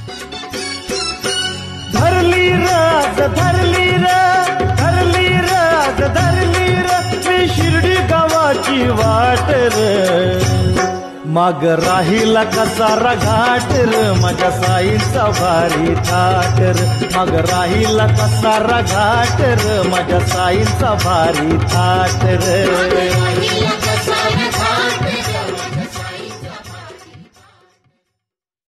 धरली राज धरली राज धरली मी शिर्डी गावाची वाट माग राहिला कसारा घाट माझ्या साईंचा भारी थाट माग राहिला कसारा घाट माझ्या साईंचा भारी थाट